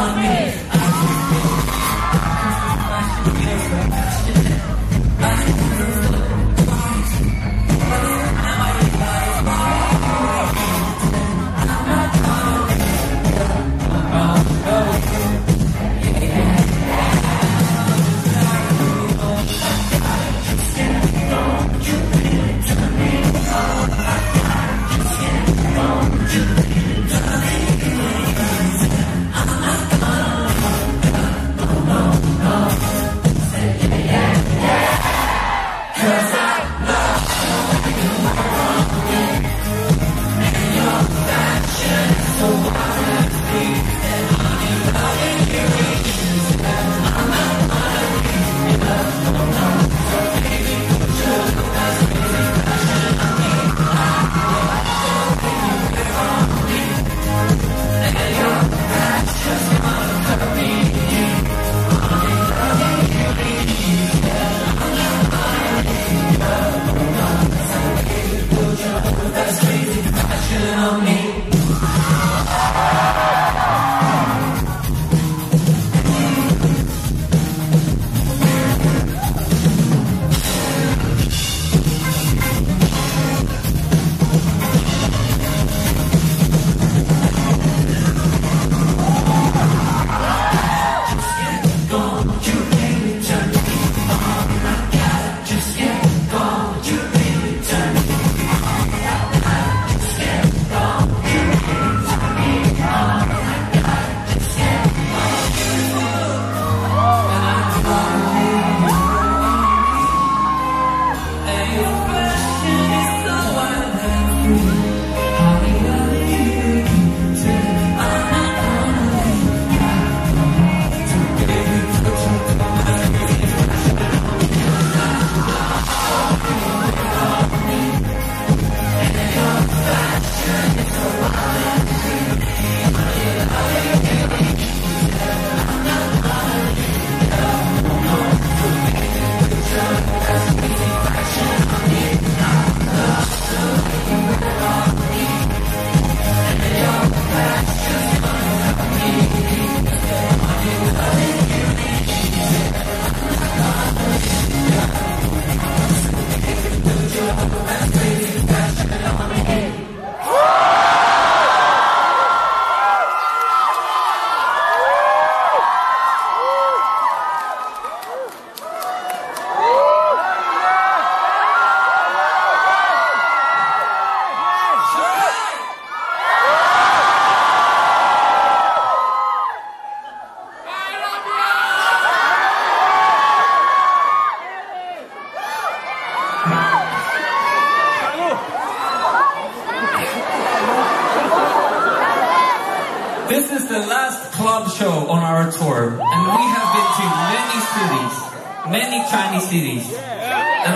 This is the last club show on our tour, and we have been to many cities, many Chinese cities. And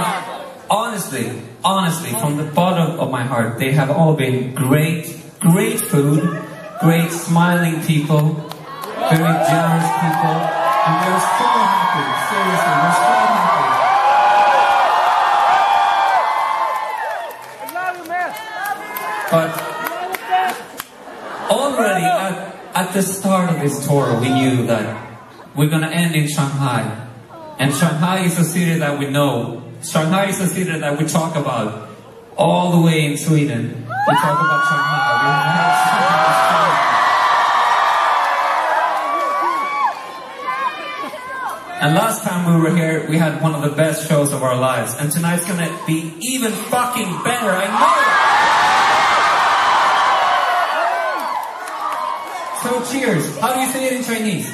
honestly, from the bottom of my heart, they have all been great food, great smiling people, very generous people, and we're so happy, seriously, we're so happy. But already at the start of this tour, we knew that we're gonna end in Shanghai. And Shanghai is a city that we know. Shanghai is a city that we talk about all the way in Sweden. We talk about Shanghai. And last time we were here, we had one of the best shows of our lives. And tonight's gonna be even fucking better, I know it! So cheers. How do you say it in Chinese?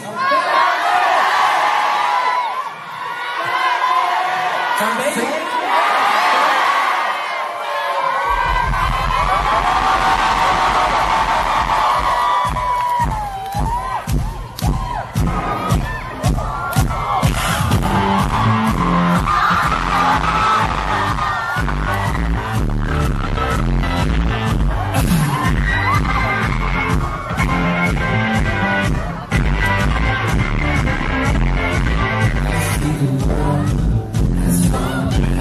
Ganbei? Has gone.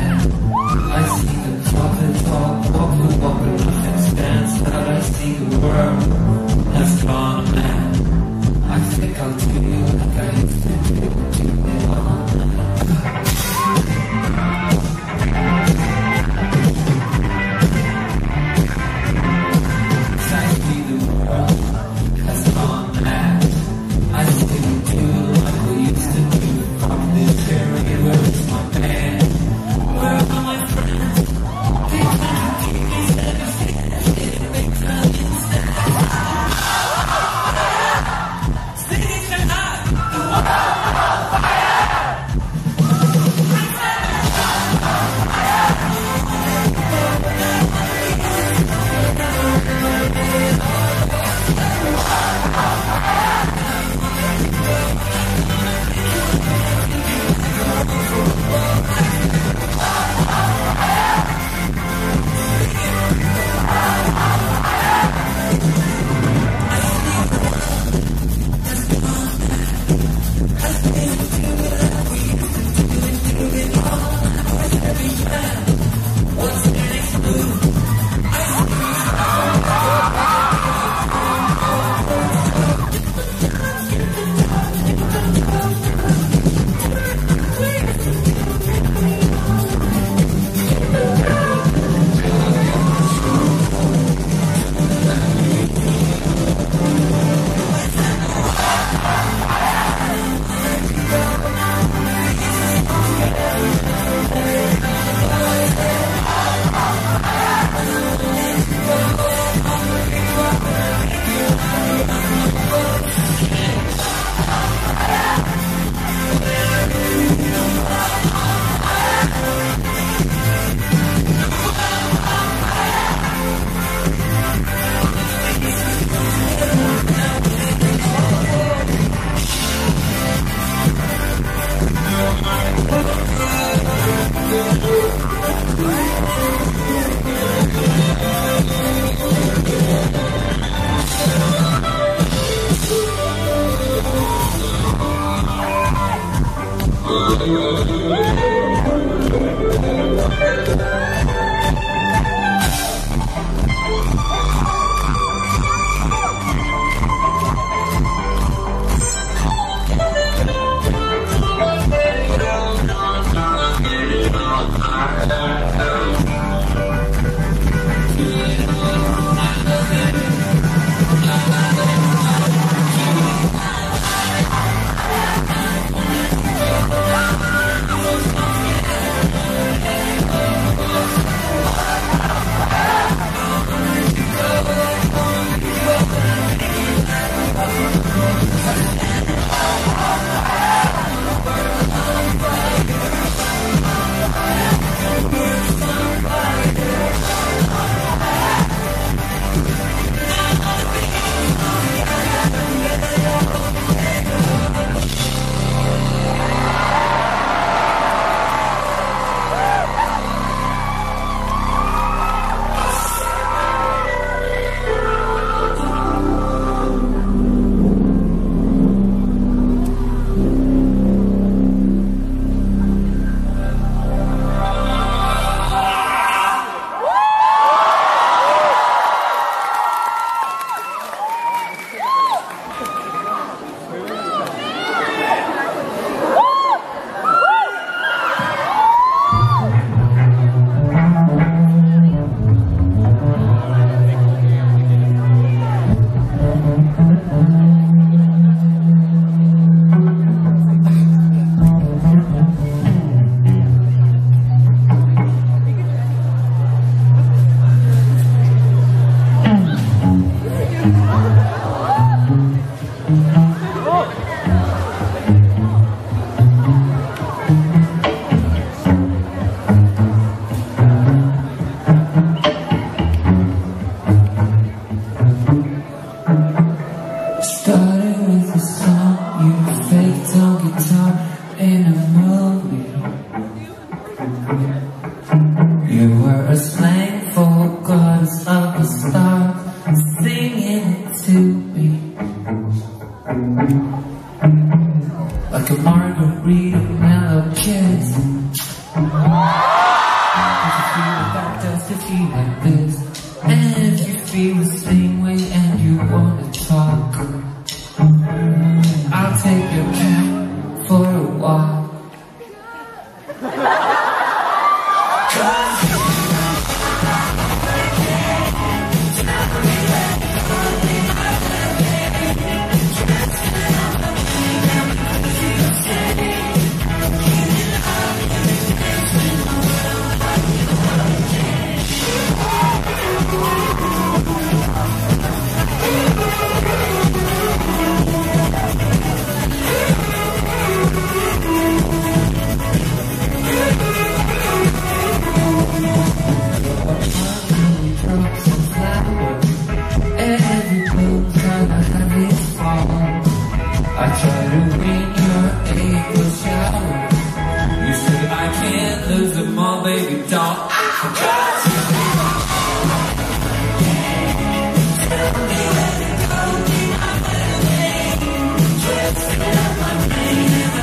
Just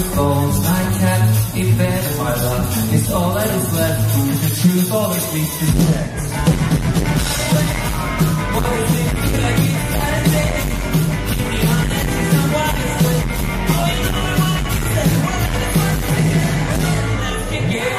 bones I kept in bed, my love is all that is left. The truth always leads to text. What is it like you gotta say? Keep me honest, someone is with. Oh, you know I want to say what I want to say. Let's kick it.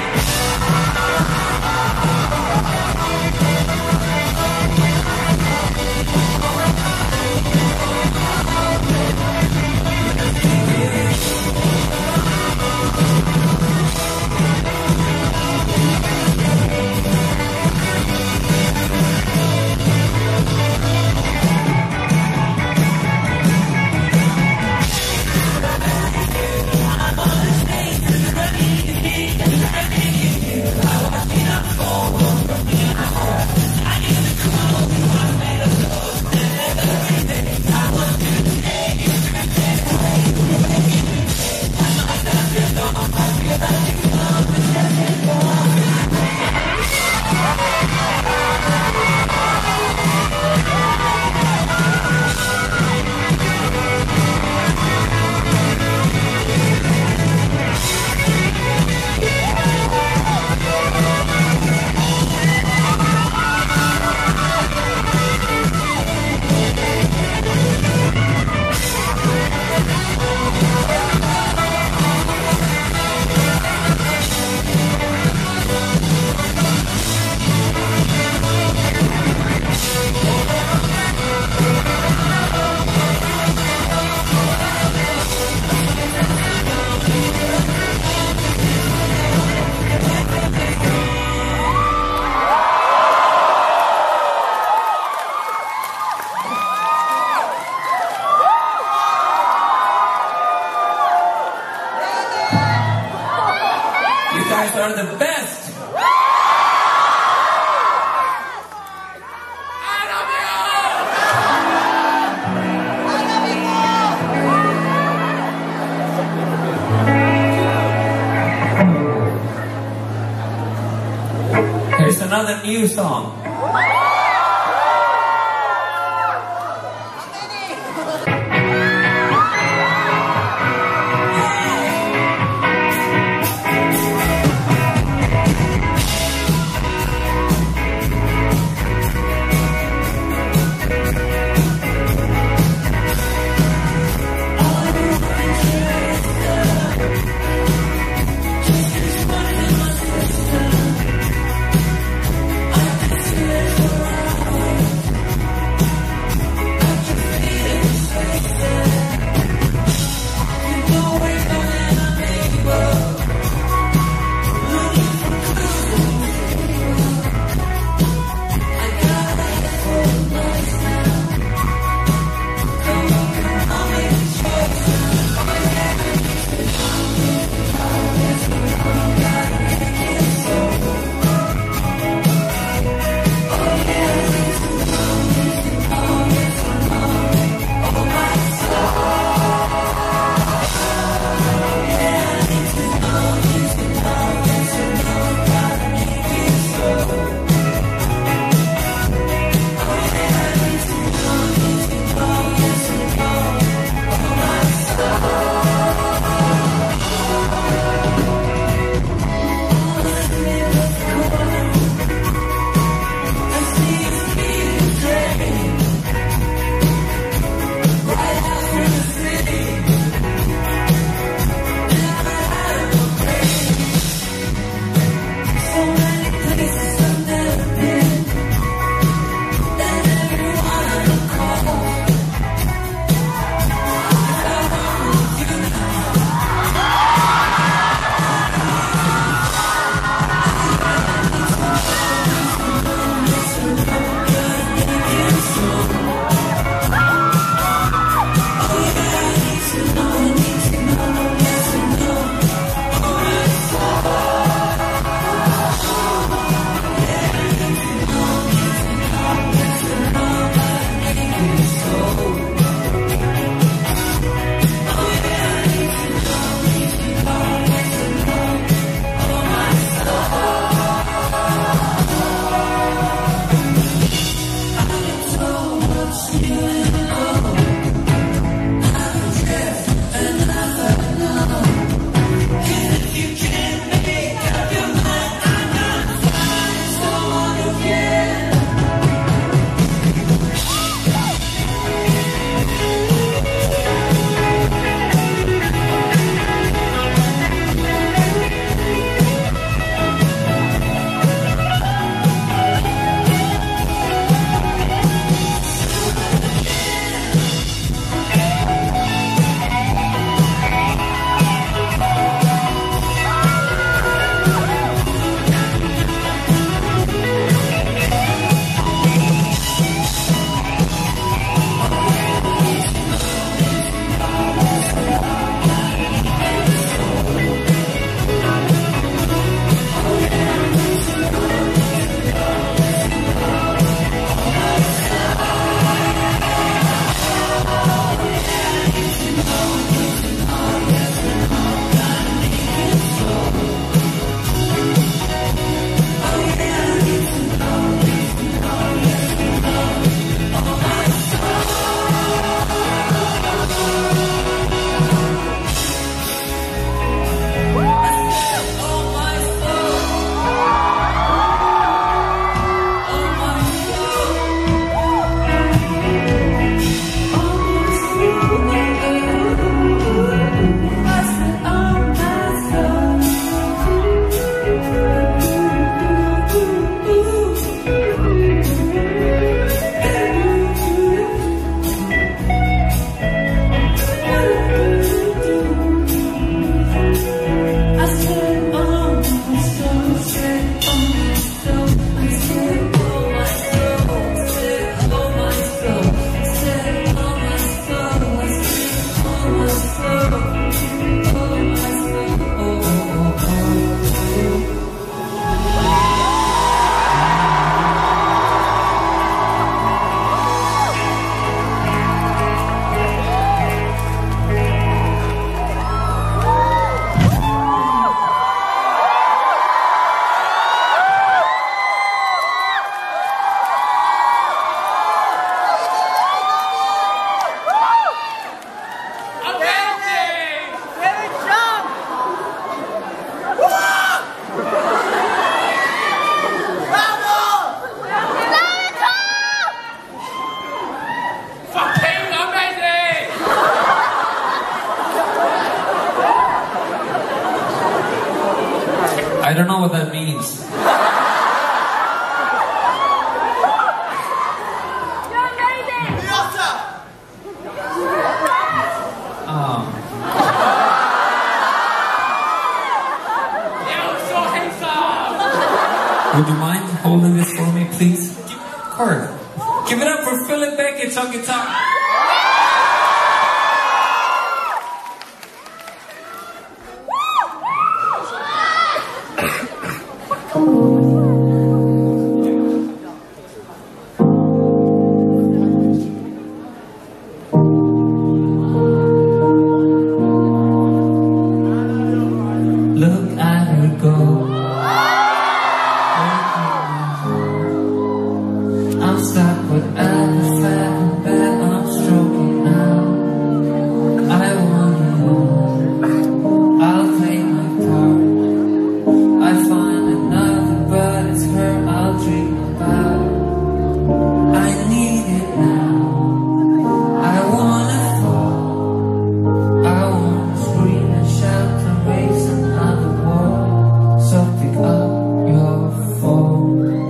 You guys are the best! I love you! Here's another new song. I don't know what that means. Would you mind holding this for me, please? Kurt, give it up for Philip Beckett on guitar. Look at her go. I'm stuck with elephant bed, I'm stroking now. I wanna know, I'll play my part. I find another, but it's her I'll dream about. I need it now, I wanna fall. I wanna scream and shout and raise another war. So pick up your phone,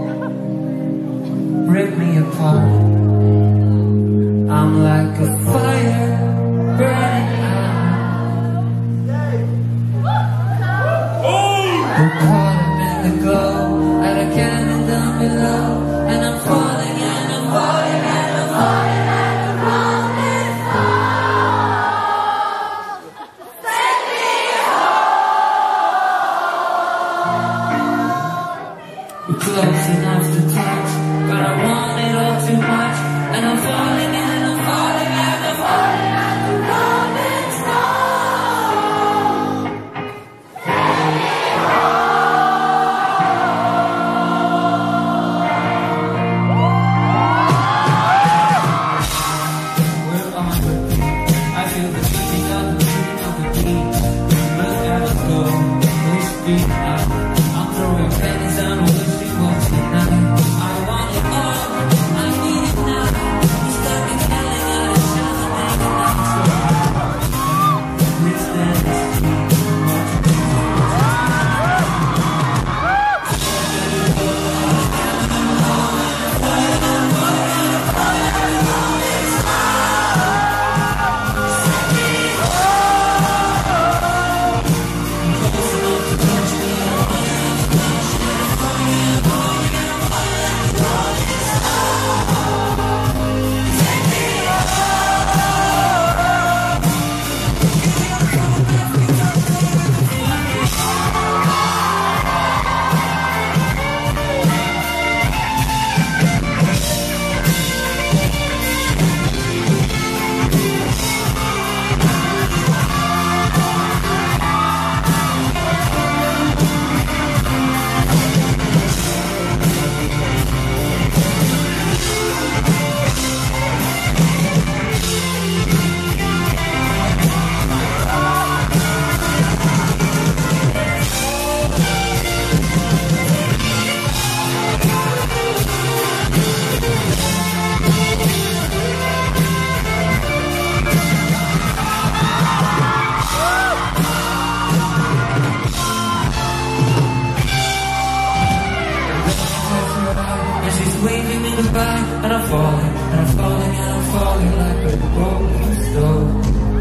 break me apart. I'm like a fire burning out. We're caught up in the glow at a cannon down below, and I'm falling and I'm falling and I'm falling like a rolling stone. Take me home. We're close enough to touch, but I want it all too much, and I'm falling and I'm falling and I'm falling like a rolling stone. We're on the beat. I feel the beating of the beat. Look at us go, we speak now. I'm throwing pennies down, wishing what's tonight. I want it all, I need it now. We stuck in yelling at each other, making up so this dance. And she's waving in the back, and I'm falling, and I'm falling, and I'm falling like a rolling stone.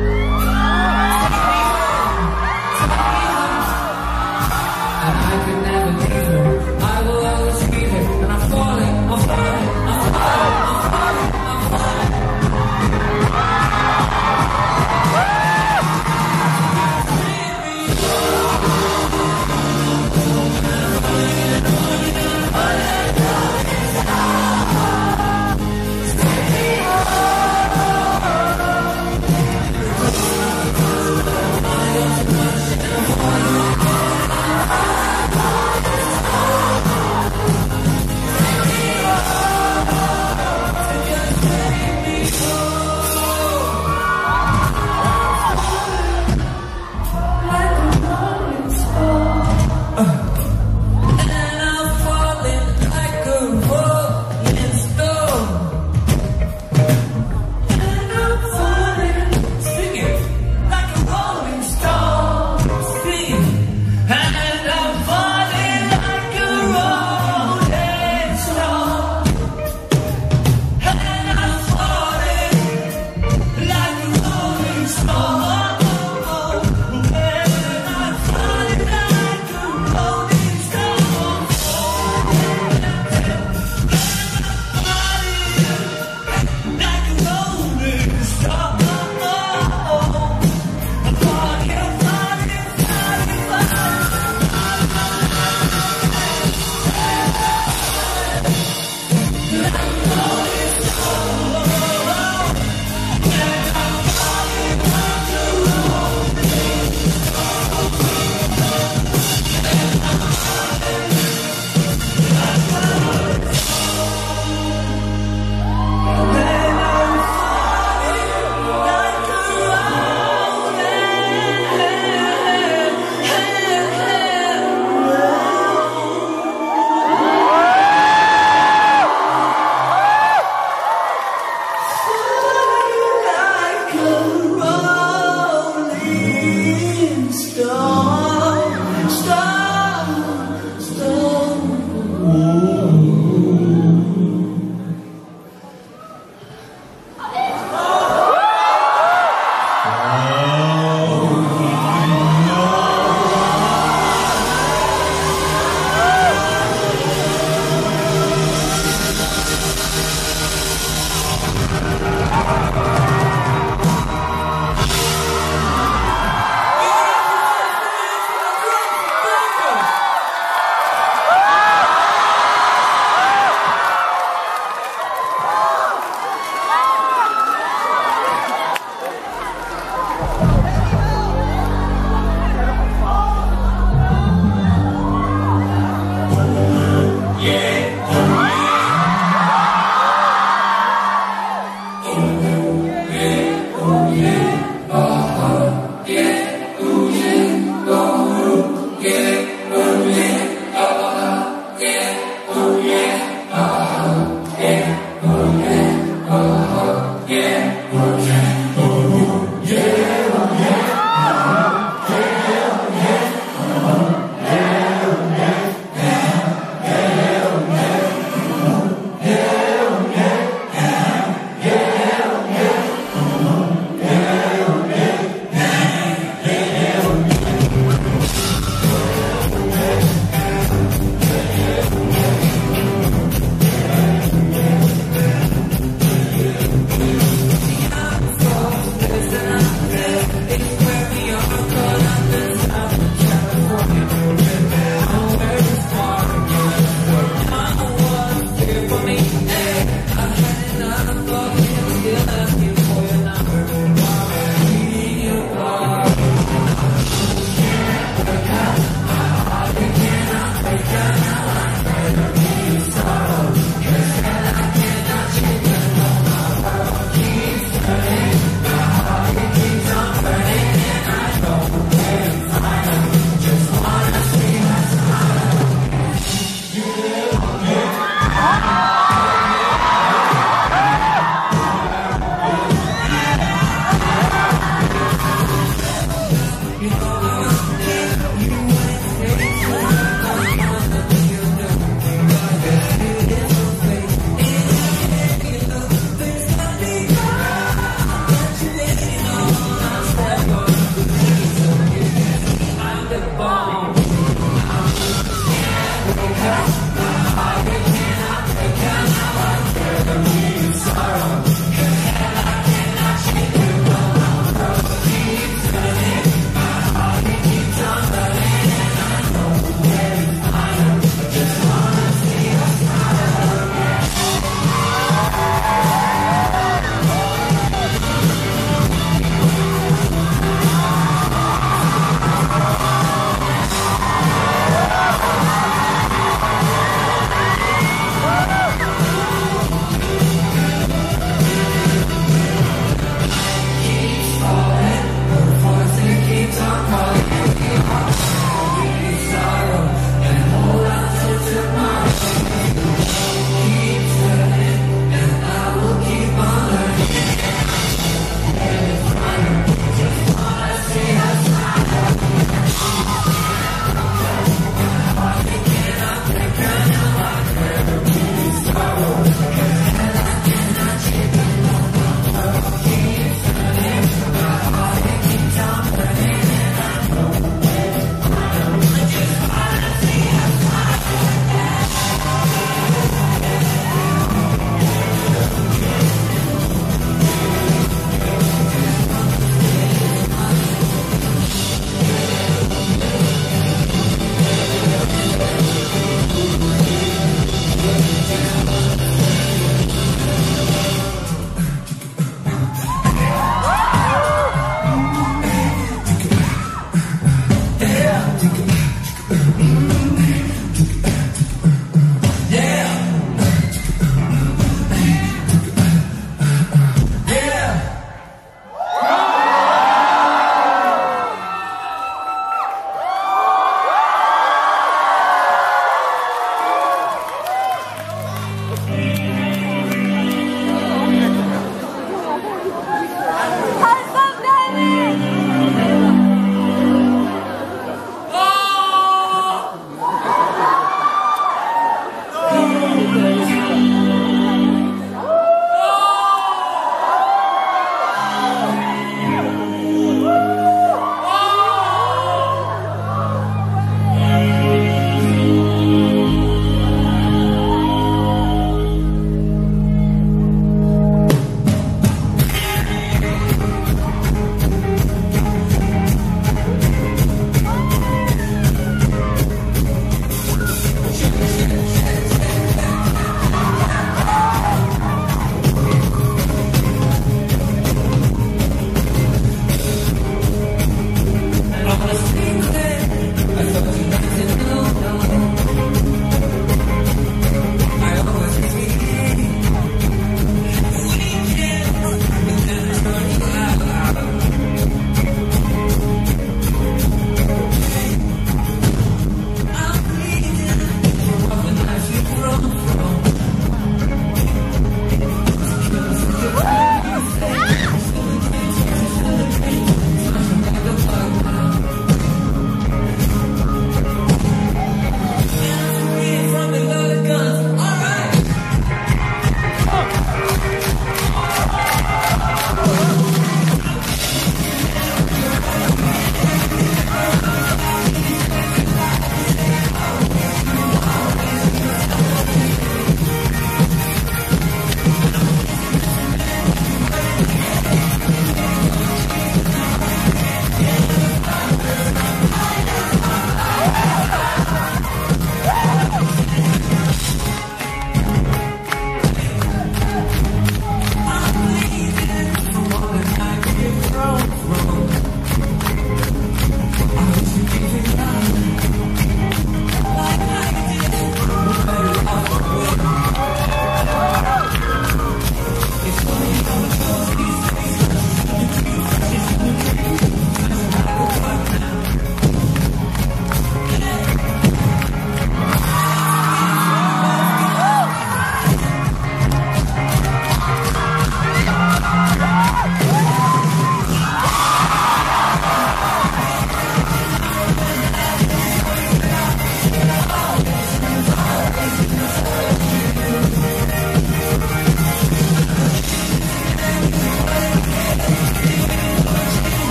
And I could never leave her, I will always be there. And I'm falling, I'm falling, I'm falling, I'm falling, I'm falling.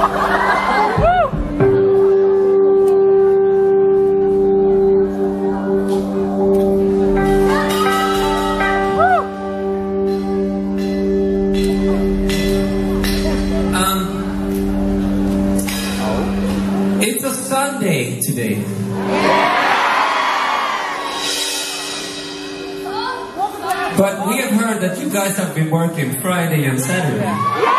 It's a Sunday today. But we have heard that you guys have been working Friday and Saturday.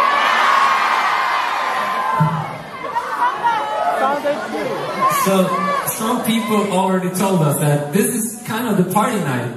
So some people already told us that this is kind of the party night.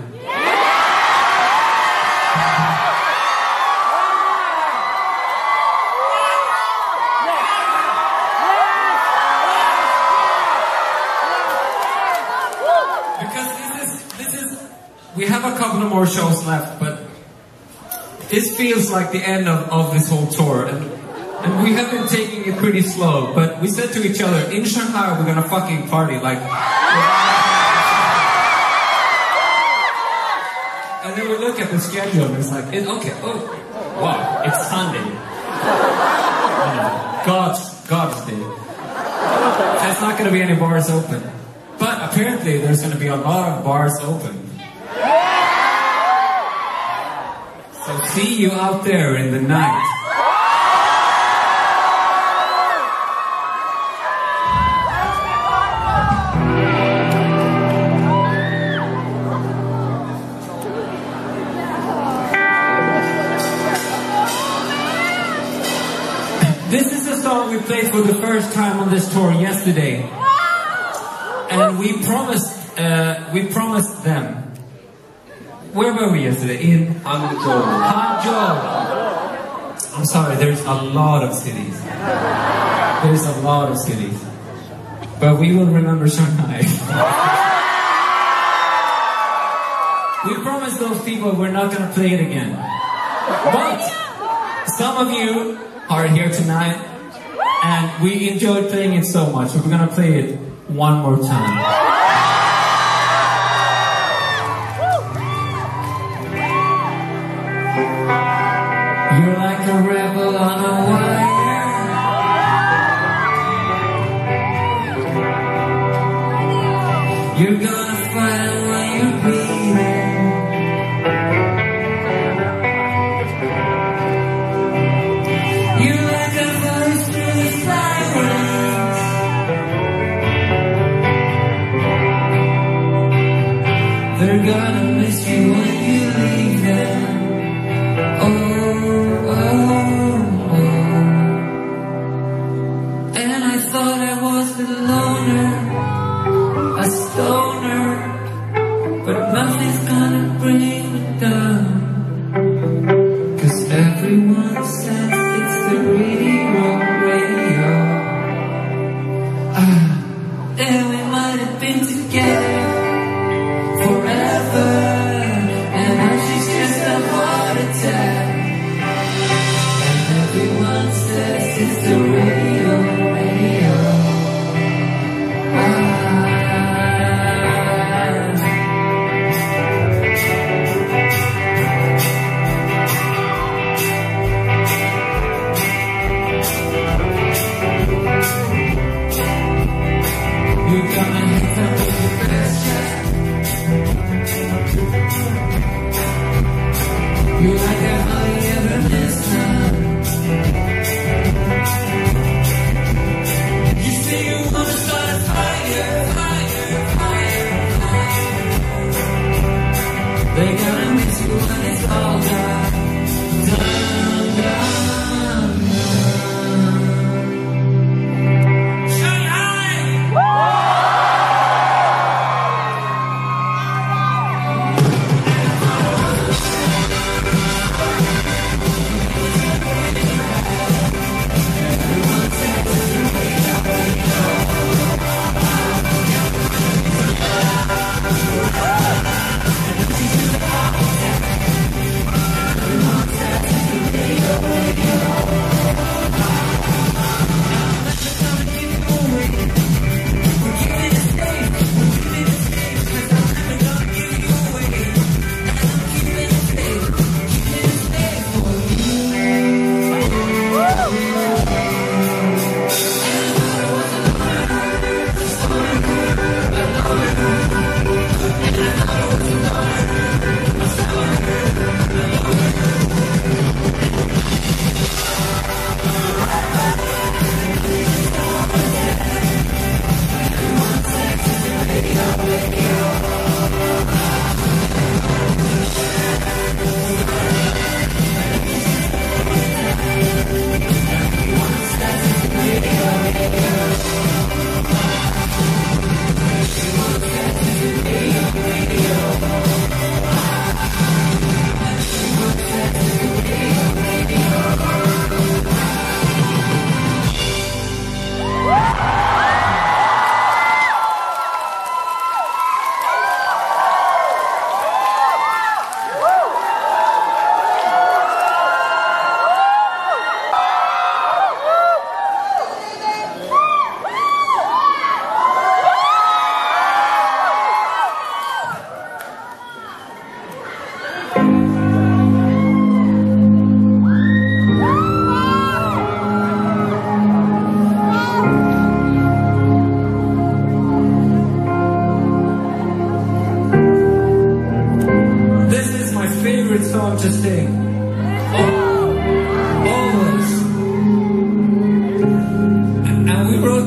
We have a couple of more shows left, but this feels like the end of this whole tour, and we have been taking it pretty slow, but we said to each other, in Shanghai we're gonna fucking party, like... And then we look at the schedule and it's like, okay, oh, wow, it's Sunday. God's day. There's not gonna be any bars open. But apparently there's gonna be a lot of bars open. So see you out there in the night. This is a song we played for the first time on this tour yesterday. And we promised them. Where were we yesterday? In Hangzhou. Hangzhou! I'm sorry, there's a lot of cities. There's a lot of cities. But we will remember Shanghai. We promised those people we're not gonna play it again. But some of you are here tonight and we enjoyed playing it so much, so we're gonna play it one more time. You're like a rebel on a wire. You're gonna fight when you're bleeding. You're like a voice through the silence. They're gonna miss you when you leave them. And I thought I was a loner, a stoner, but nothing's gonna bring me down. 'Cause everyone says it's the radio. And we might have been together forever, and now she's just a heart attack. Everyone says it's the radio. You're gonna hit them with your best shot. You're like a honey ever missed now.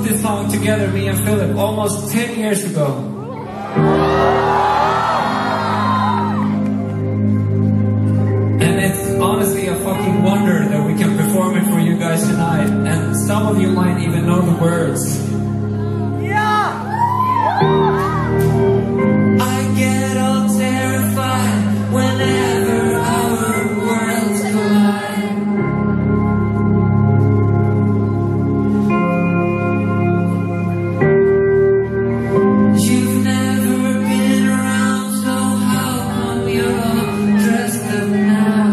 this song together, me and Philip, almost 10 years ago. And it's honestly a fucking wonder that we can perform it for you guys tonight. And some of you might even know the words. I get all terrified whenever our worlds collide. You've never been around, so how come you're all dressed up now?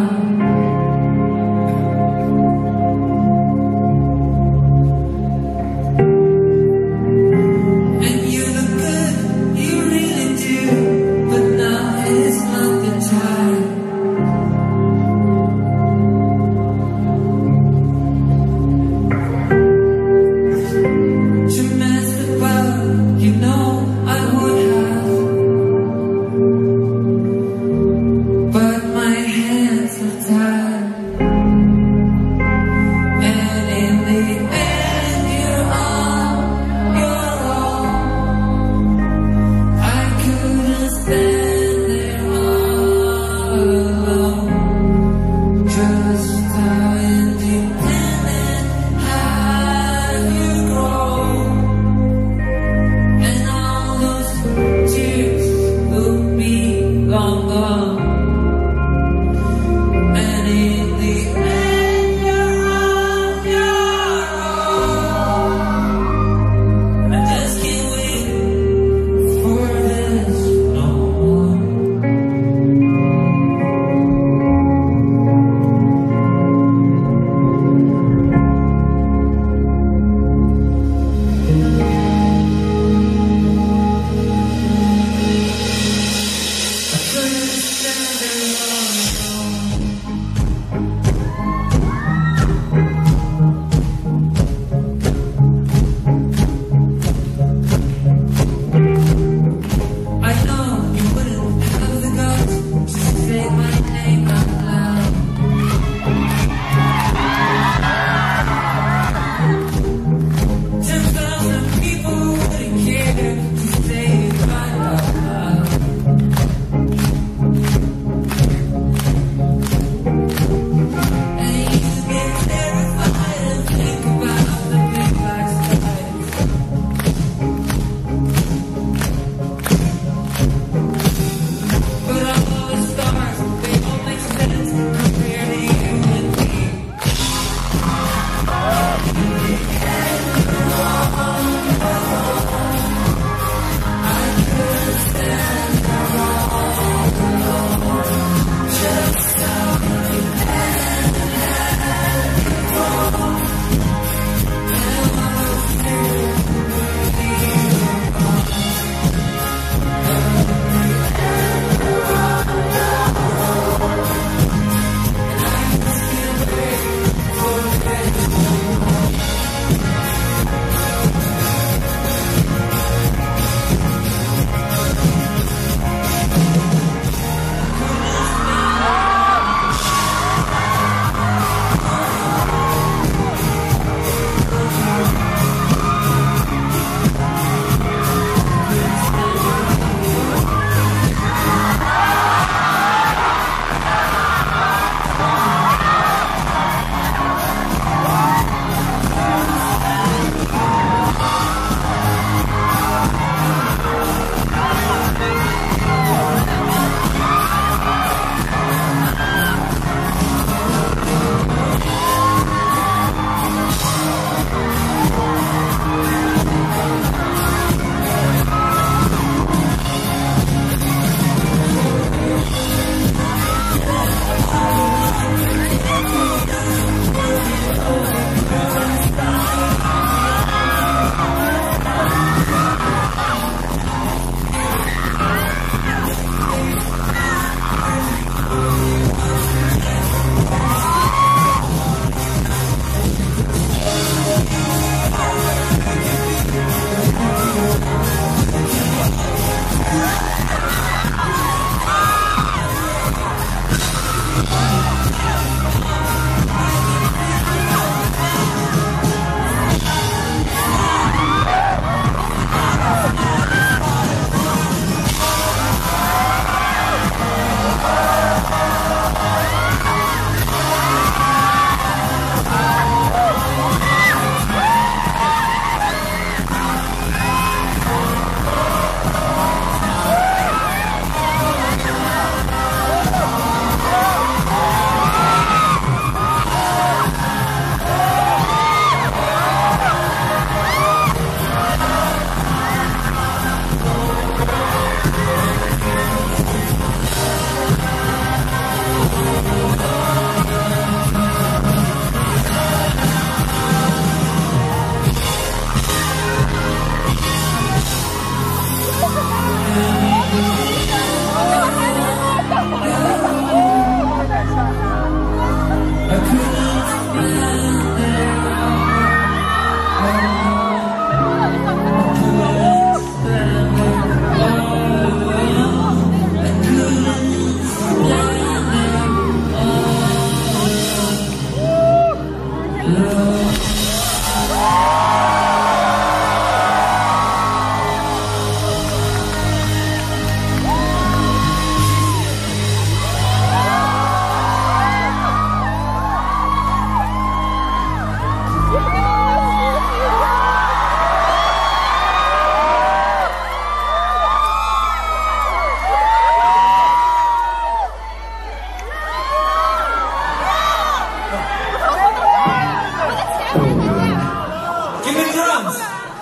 drums!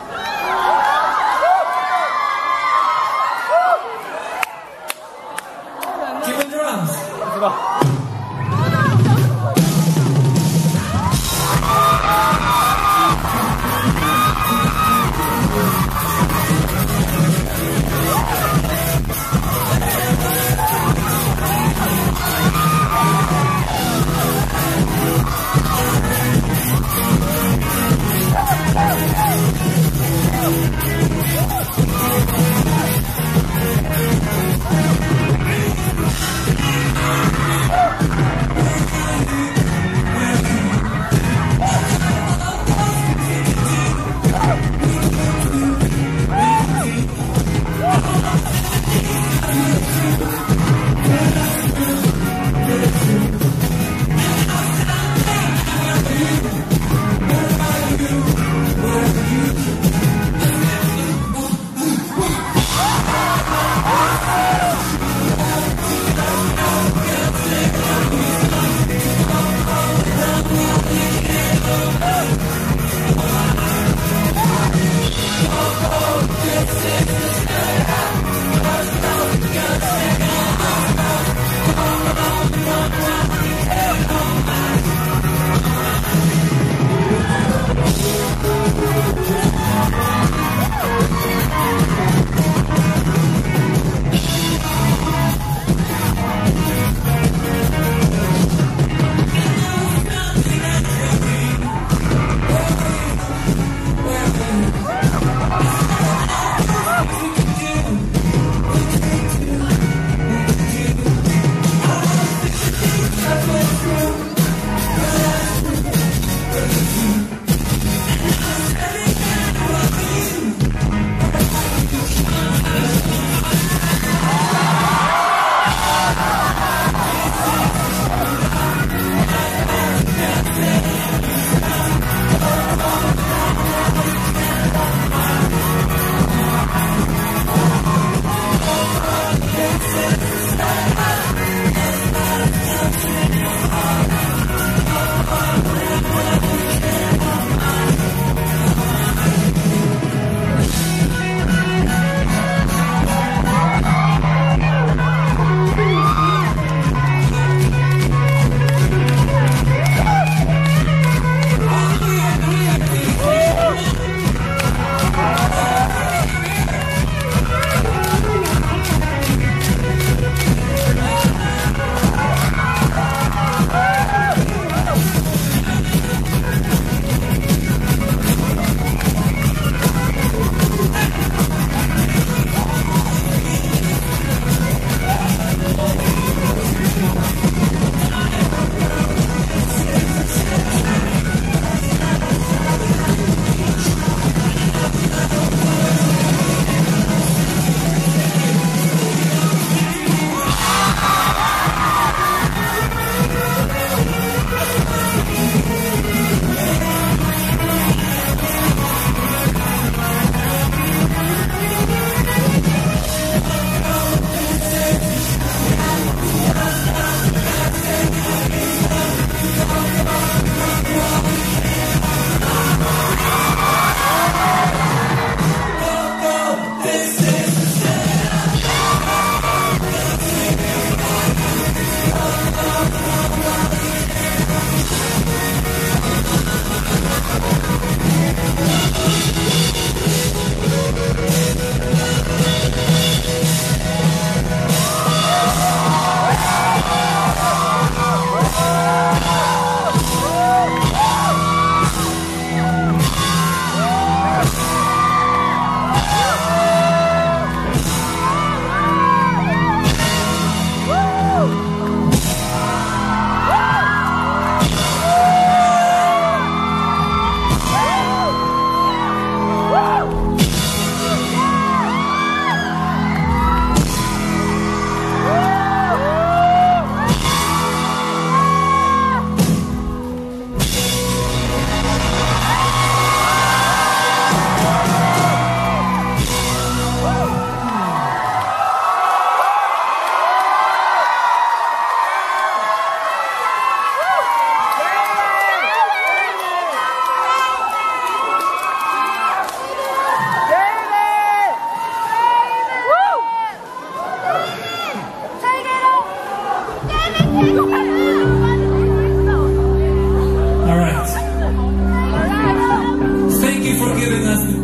Give me drums! Hey!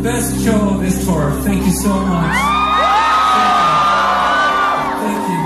best show of this tour. Thank you so much. Thank you.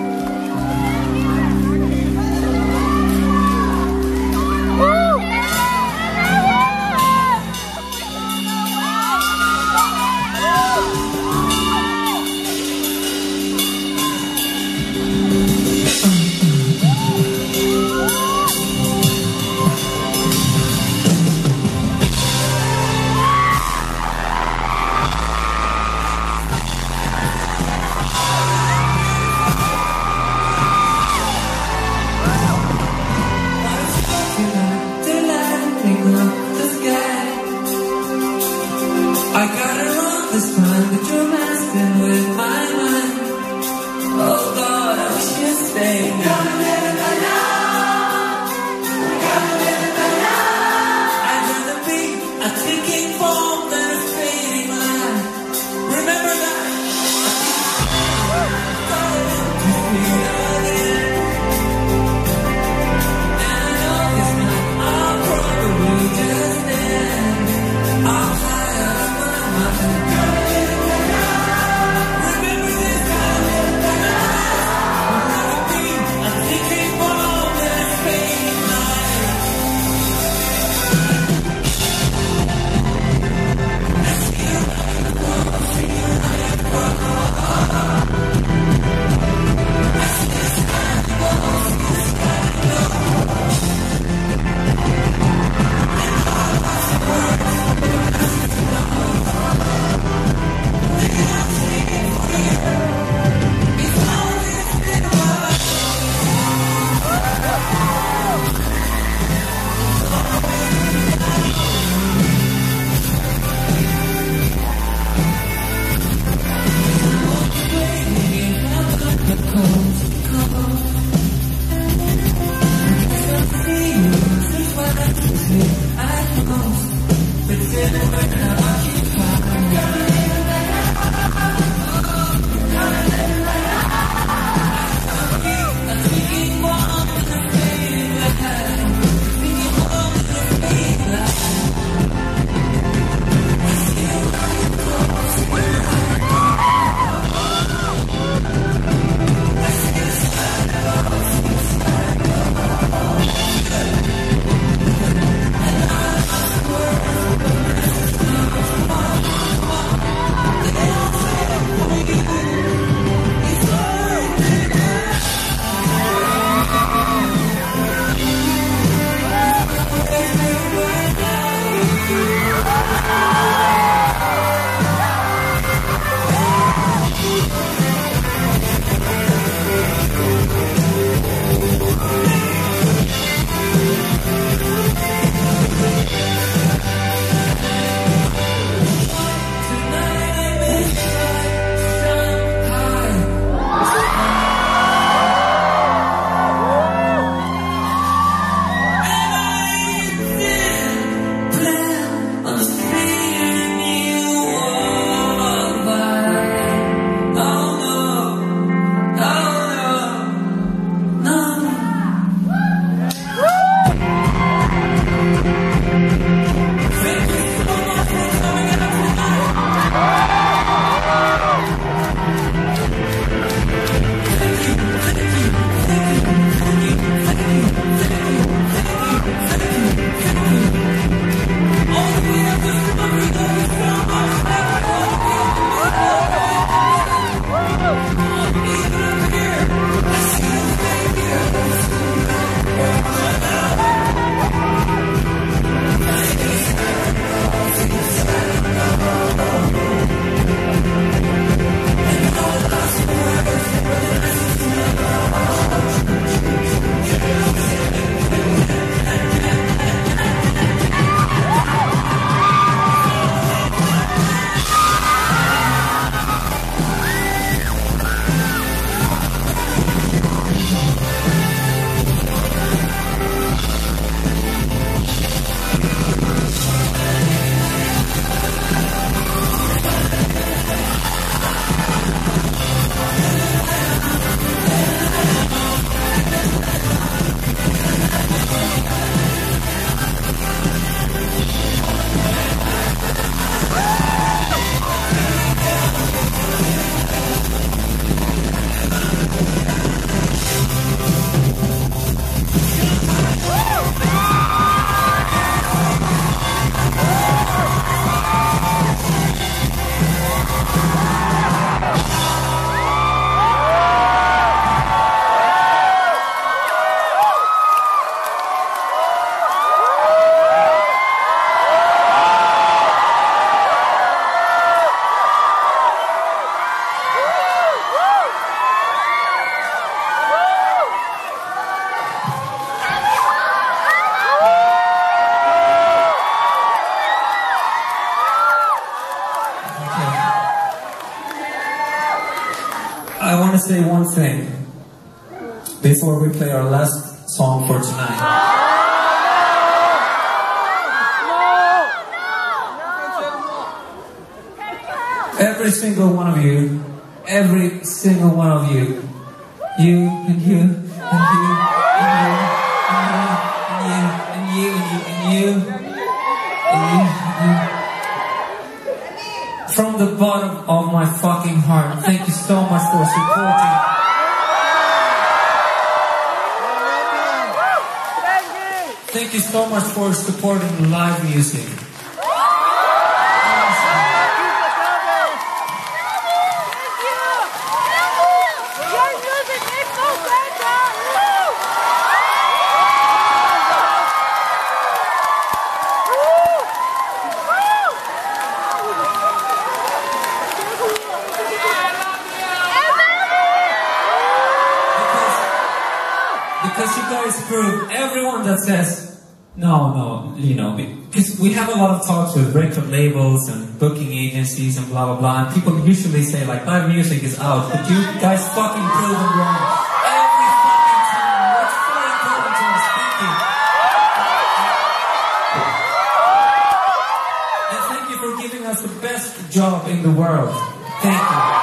I got it wrong this time, but you're messing with my mind. Oh God, I wish you'd stay now. Gotta live it right now. Gotta live it right now. I'd rather be a ticking bomb than a fading light. Remember that. To feel again. And I know it's not, I'll probably just end. I'll hide. say one thing before we play our last song for tonight. Every single one of you, every single one of you, you and you and you and you and you and you and you and you. From the bottom of my fucking heart, thank you so much for supporting. Thank you so much for supporting live music. Because you guys prove, everyone that says, no, you know, because we have a lot of talks with record labels and booking agencies and blah, blah, blah, and people usually say, like, live music is out, but you guys fucking prove them wrong. Every fucking time. What's so important to us? Thank you. And thank you for giving us the best job in the world. Thank you.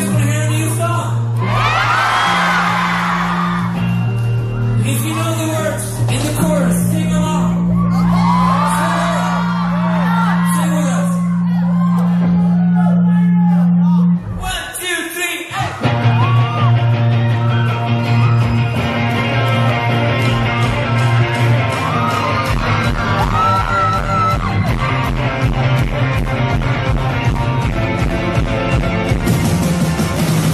guys want to hear a new song? If you know the words in the chorus, sing along. Sing with us. 1, 2, 3, 8.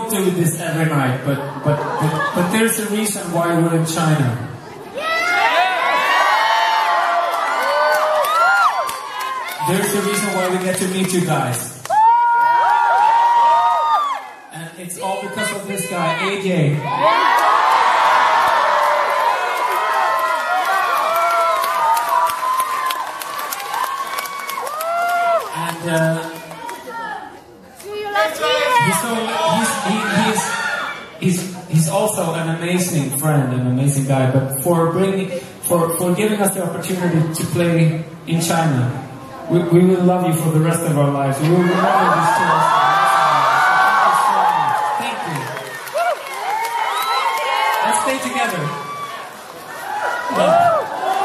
don't do this every night, but there's a reason why we're in China. There's a reason why we get to meet you guys. And it's all because of this guy, AJ. And he's also an amazing friend, an amazing guy. But for giving us the opportunity to play in China, we will love you for the rest of our lives. We will remember this tour. Thank you. Let's stay together. Love.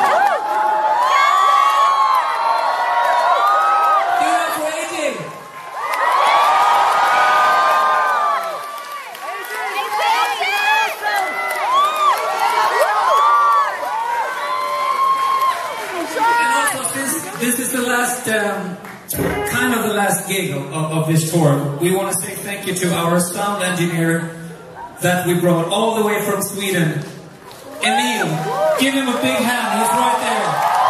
This is the last, kind of the last gig of this tour. We want to say thank you to our sound engineer that we brought all the way from Sweden. Emil, give him a big hand, he's right there.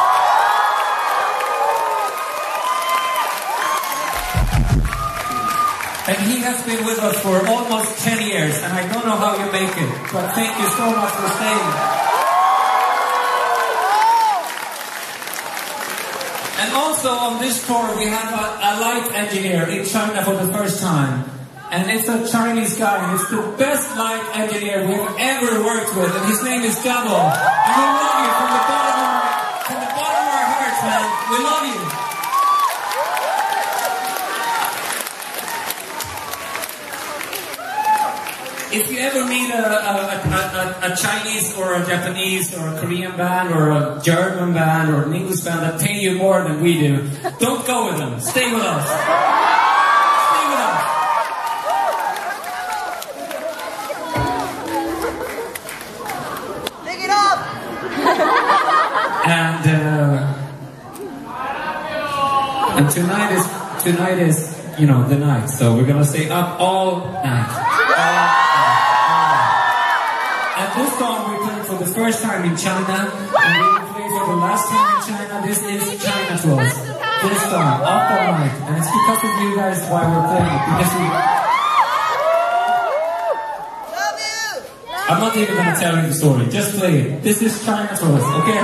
And he has been with us for almost 10 years, and I don't know how you make it, but thank you so much for staying. And also on this tour we have a light engineer in China for the first time. And it's a Chinese guy, and it's the best light engineer we've ever worked with, and his name is Gabo. And we love you from the bottom of our hearts, man. We love you. If you ever meet a Chinese or a Japanese or a Korean band or a German band or an English band that pay you more than we do, don't go with them. Stay with us. Stay with us. Pick it up! And tonight is, you know, the night. So we're gonna stay up all night. And this song we played for the first time in China, and we will play for the last time in China. This is China to us. This song, up all night. And it's because of you guys why we're playing it. Because Love you! I'm not even gonna tell you the story. Just play it. This is China to us, okay?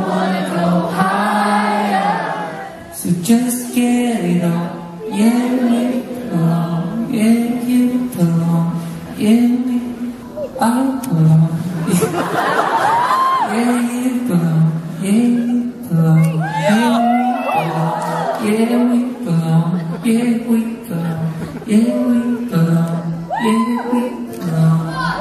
wanna go higher. So just get it on. Yeah, we belong. Yeah, you belong. Yeah, I belong. Yeah, you belong. Yeah, you belong. Yeah, we belong. Yeah, we belong. Yeah, we belong. Yeah, we belong.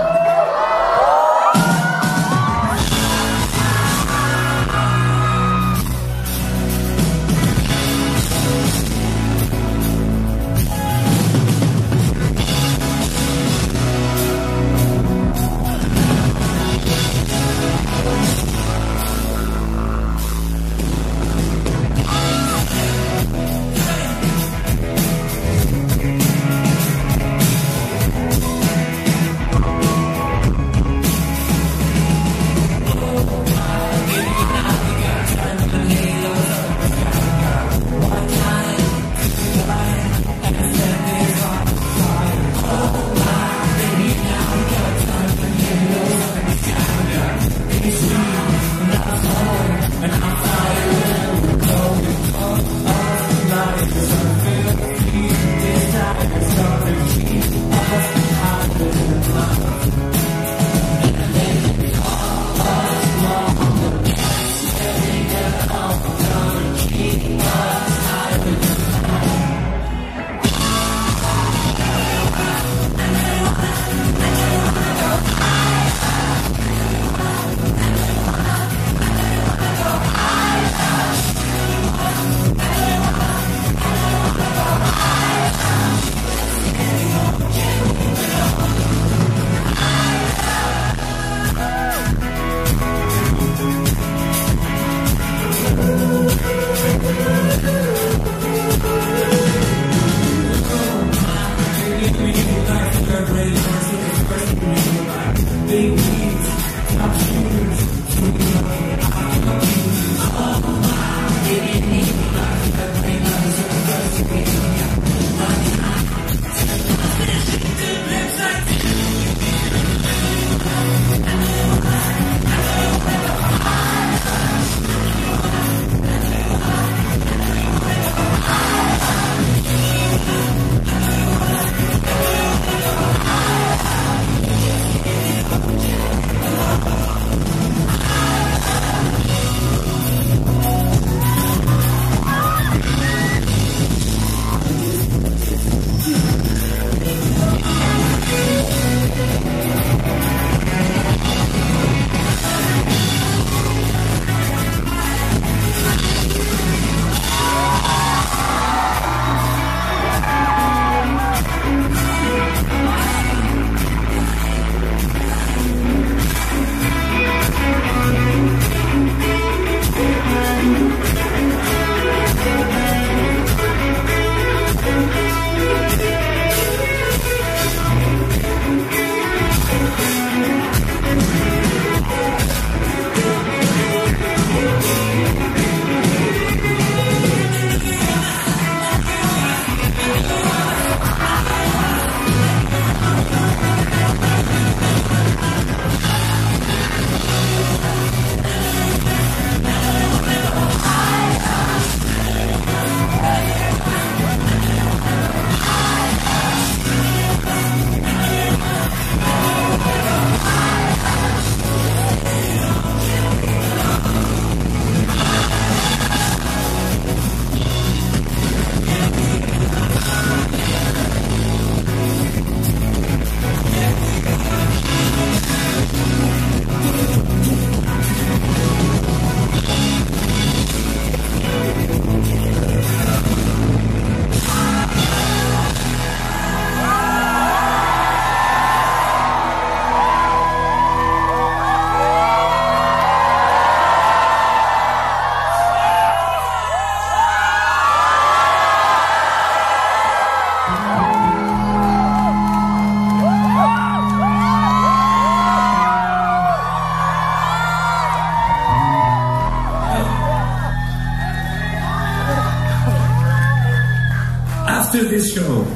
After this show,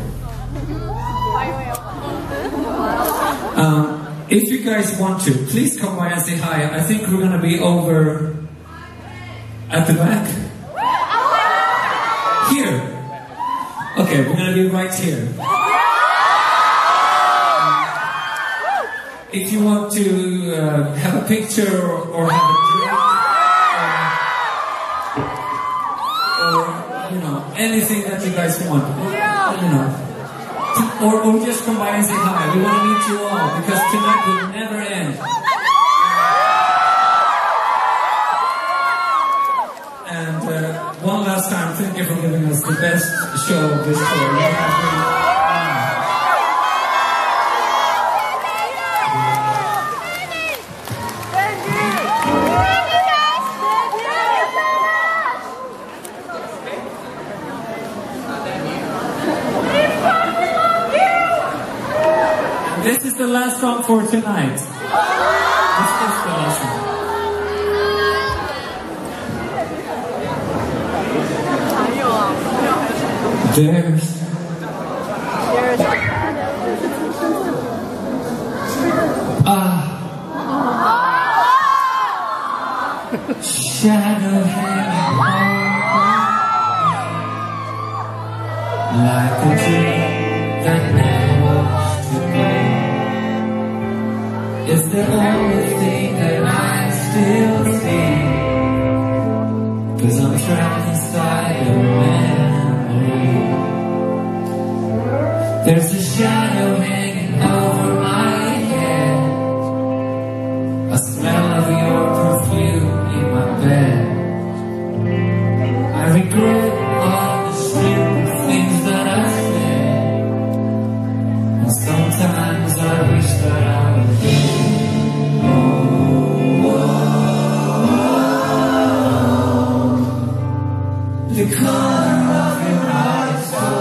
if you guys want to, please come by and say hi. I think we're gonna be over At the back? Here. Okay, we're gonna be right here. If you want to have a picture or have a drink, or you know, anything that you guys want, you know, or just come by and say hi. We want to meet you all because tonight will never end. And one last time, thank you for giving us the best show of this tour. This is the last song for tonight. This is the last one. There's a shadow hanging over me, like a dream that never to go. It's the only thing that I still see, 'cause I'm trapped inside your memory. There's a shadow hanging over my head, a smell of your perfume in my bed. I regret all the stupid things that I said, and sometimes I wish that I was dead. The color of your eyes so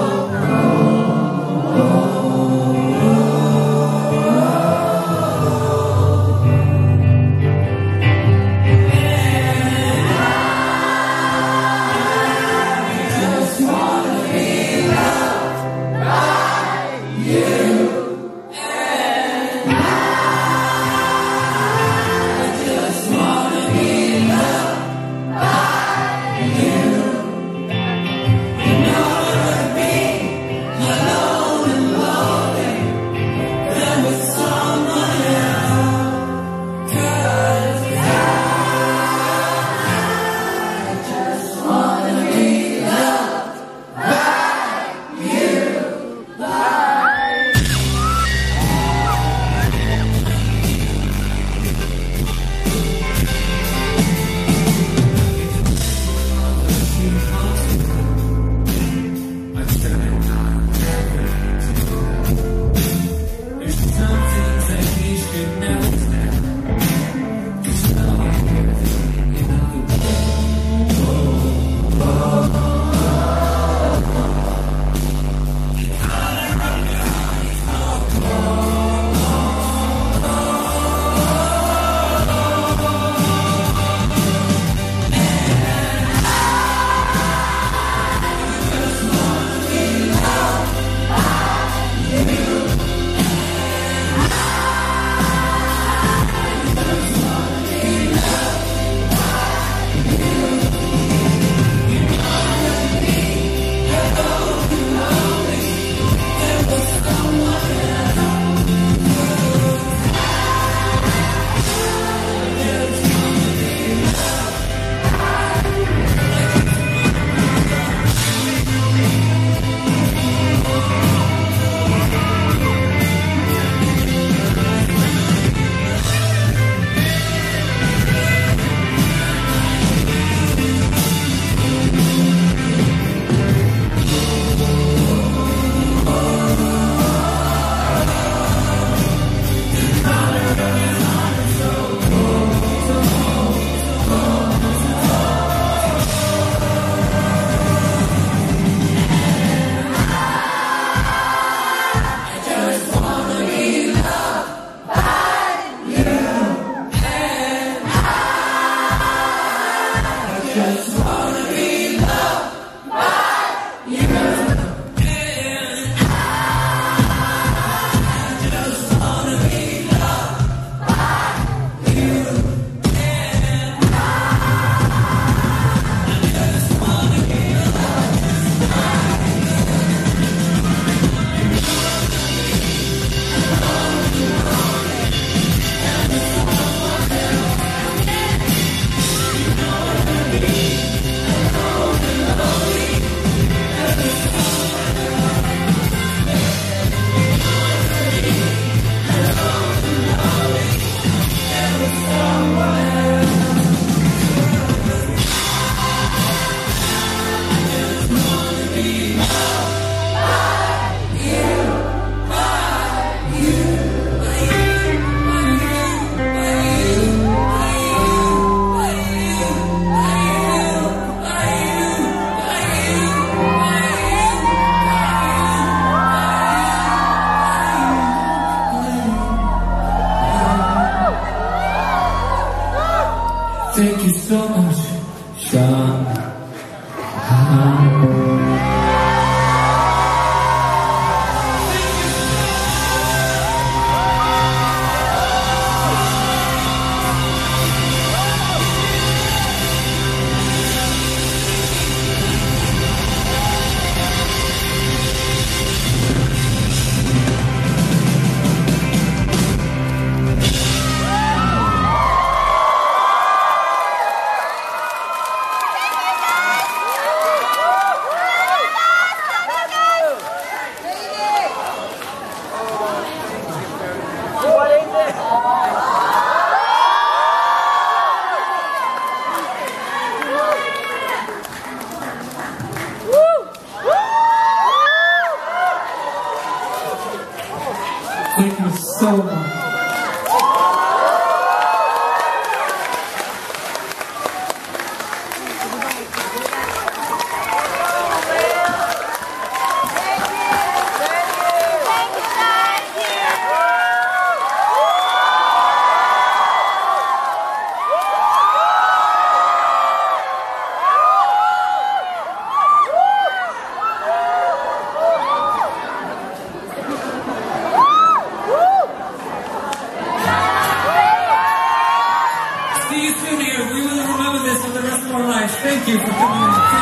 Thank you so much, Shanghai. Thank you so much. See you soon here. We will remember this for the rest of our lives. Thank you for coming in.